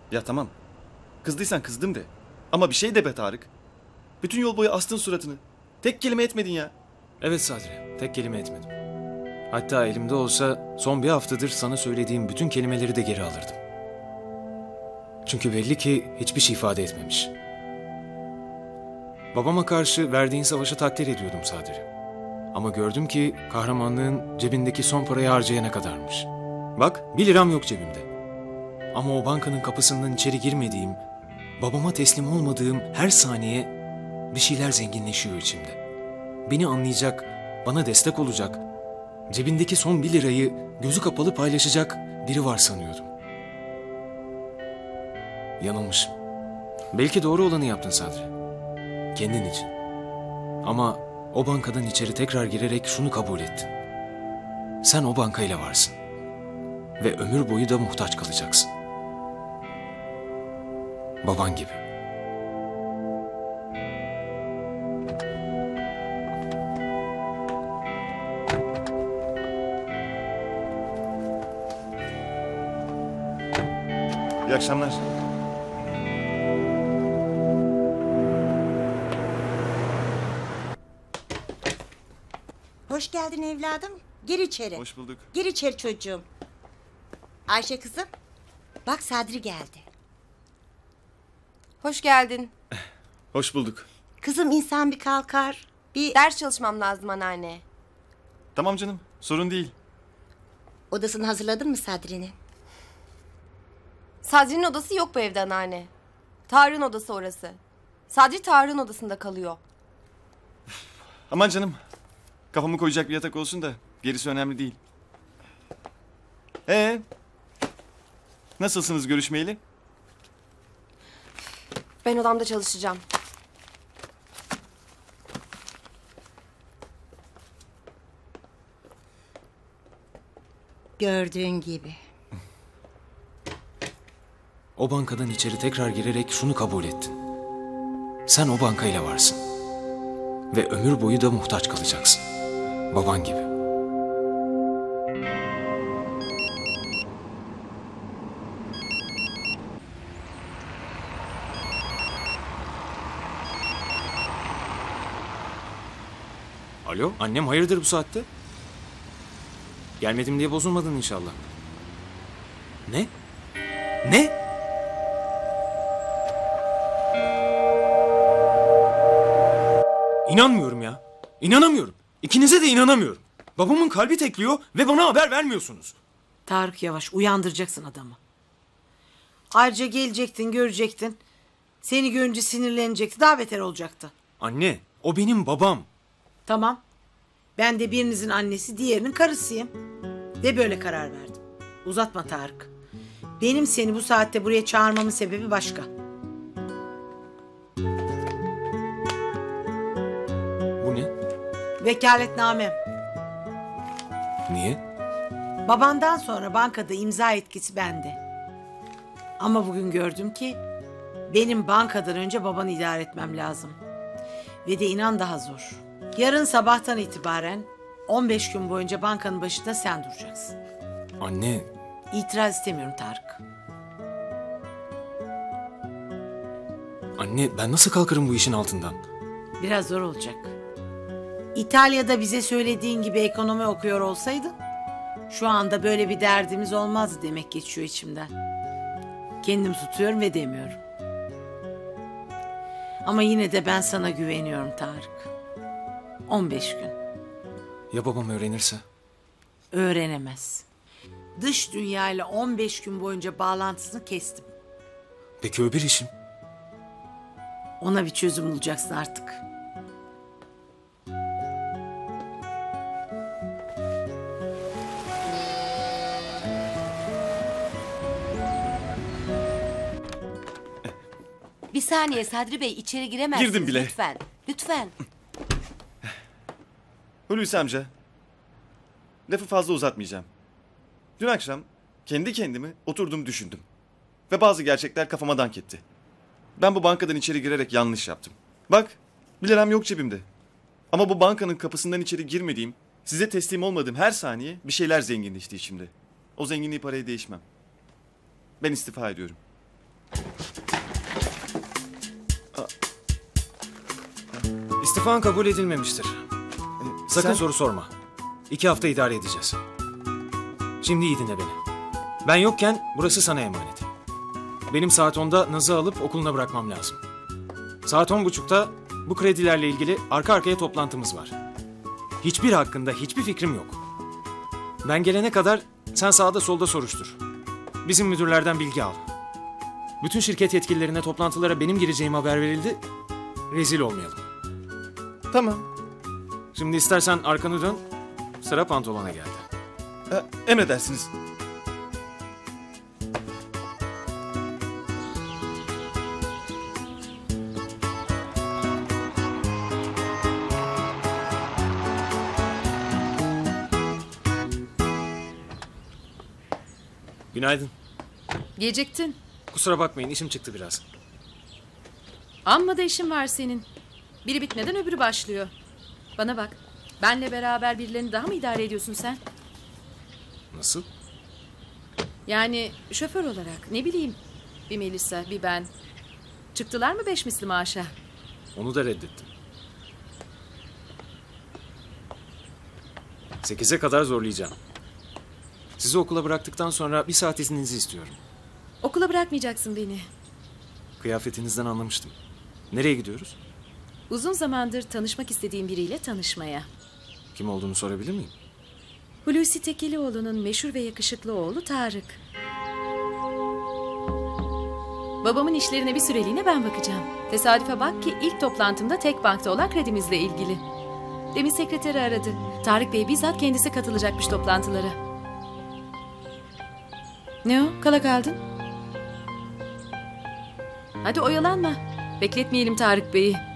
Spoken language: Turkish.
Ya tamam. Kızdıysan kızdım de. Ama bir şey de be Tarık. Bütün yol boyu astın suratını. Tek kelime etmedin ya. Evet Sadri, tek kelime etmedim. Hatta elimde olsa son bir haftadır sana söylediğim bütün kelimeleri de geri alırdım. Çünkü belli ki hiçbir şey ifade etmemiş. Babama karşı verdiğin savaşı takdir ediyordum Sadri. Ama gördüm ki kahramanlığın cebindeki son parayı harcayana kadarmış. Bak, 1 liram yok cebimde. Ama o bankanın kapısından içeri girmediğim, babama teslim olmadığım her saniye bir şeyler zenginleşiyor içimde. Beni anlayacak, bana destek olacak, cebindeki son 1 lirayı gözü kapalı paylaşacak biri var sanıyordum. Yanılmışım. Belki doğru olanı yaptın Sadri. Kendin için. Ama o bankadan içeri tekrar girerek şunu kabul ettin. Sen o bankayla varsın. Ve ömür boyu da muhtaç kalacaksın. Baban gibi. İyi akşamlar. Hoş geldin evladım. Gir içeri. Hoş bulduk. Gir içeri çocuğum. Ayşe kızım. Bak Sadri geldi. Hoş geldin. Hoş bulduk. Kızım insan bir kalkar. Bir Ders çalışmam lazım anneanne. Tamam canım. Sorun değil. odasını hazırladın mı Sadri'nin? Sadri'nin odası yok bu evde anneanne. Tarık'ın odası orası. Sadri Tarık'ın odasında kalıyor. Aman canım. Kafamı koyacak bir yatak olsun da gerisi önemli değil. Nasılsınız görüşmeyeli? Ben odamda çalışacağım. Gördüğün gibi. O bankadan içeri tekrar girerek şunu kabul ettin. Sen o bankayla varsın. Ve ömür boyu da muhtaç kalacaksın. Baban gibi. Alo, annem hayırdır bu saatte? Gelmedim diye bozulmadın inşallah. Ne? Ne? İnanmıyorum ya. İnanamıyorum. İkinize de inanamıyorum. Babamın kalbi tekliyor ve bana haber vermiyorsunuz. Tarık yavaş, uyandıracaksın adamı. Ayrıca gelecektin, görecektin. Seni görünce sinirlenecekti, daha beter olacaktı. Anne, o benim babam. Tamam. Ben de birinizin annesi, diğerinin karısıyım. Ve böyle karar verdim. Uzatma Tarık. Benim seni bu saatte buraya çağırmamın sebebi başka. Bu ne? Vekaletnamem. Niye? Babandan sonra bankada imza etkisi bende. Ama bugün gördüm ki benim bankadan önce babanı idare etmem lazım. Ve de inan daha zor. Yarın sabahtan itibaren 15 gün boyunca bankanın başında sen duracaksın. Anne, İtiraz istemiyorum Tarık. anne ben nasıl kalkarım bu işin altından? Biraz zor olacak. İtalya'da bize söylediğin gibi ekonomi okuyor olsaydın şu anda böyle bir derdimiz olmazdı demek geçiyor içimden. Kendim tutuyorum ve demiyorum. Ama yine de ben sana güveniyorum Tarık. 15 gün. Ya babam öğrenirse? Öğrenemez. Dış dünyayla 15 gün boyunca bağlantısını kestim. Peki öbür işim? Ona bir çözüm bulacaksın artık. Bir saniye Sadri Bey, içeri giremezsiniz. Girdim bile. Lütfen. Lütfen. Hulusi amca. Lafı fazla uzatmayacağım. Dün akşam kendi kendimi oturdum düşündüm. Ve bazı gerçekler kafama dank etti. Ben bu bankadan içeri girerek yanlış yaptım. Bak, 1 liram yok cebimde. Ama bu bankanın kapısından içeri girmediğim, size teslim olmadığım her saniye bir şeyler zenginleşti içimde. O zenginliği paraya değişmem. Ben istifa ediyorum. İstifan kabul edilmemiştir. Sakın Sen- soru sorma. 2 hafta idare edeceğiz. Şimdi iyi dinle beni. Ben yokken burası sana emanet. Benim saat 10'da Naz'ı alıp okuluna bırakmam lazım. Saat 10.30'da bu kredilerle ilgili arka arkaya toplantımız var. Hiçbir hakkında hiçbir fikrim yok. Ben gelene kadar sen sağda solda soruştur. Bizim müdürlerden bilgi al. Bütün şirket yetkililerine toplantılara benim gireceğim haber verildi. Rezil olmayalım. Tamam. Şimdi istersen arkanı dön. Sıra pantolona geldi. Emredersiniz. Günaydın. Geciktin. Kusura bakmayın işim çıktı biraz. Amma da işin var senin. Biri bitmeden öbürü başlıyor. Bana bak. Benle beraber birilerini daha mı idare ediyorsun sen? Nasıl? Yani şoför olarak ne bileyim. Bir Melisa bir ben. Çıktılar mı 5 misli maaşa? Onu da reddettim. 8'e kadar zorlayacağım. Sizi okula bıraktıktan sonra 1 saat izninizi istiyorum. Okula bırakmayacaksın beni. Kıyafetinizden anlamıştım. Nereye gidiyoruz? Uzun zamandır tanışmak istediğim biriyle tanışmaya. Kim olduğunu sorabilir miyim? Hulusi Tekelioğlu'nun meşhur ve yakışıklı oğlu Tarık. Babamın işlerine bir süreliğine ben bakacağım. Tesadüfe bak ki ilk toplantımda tek bankta olan kredimizle ilgili. Demin sekreteri aradı. Tarık Bey bizzat kendisi katılacakmış toplantılara. Ne o? Kala kaldın? Hadi oyalanma. Bekletmeyelim Tarık Bey'i.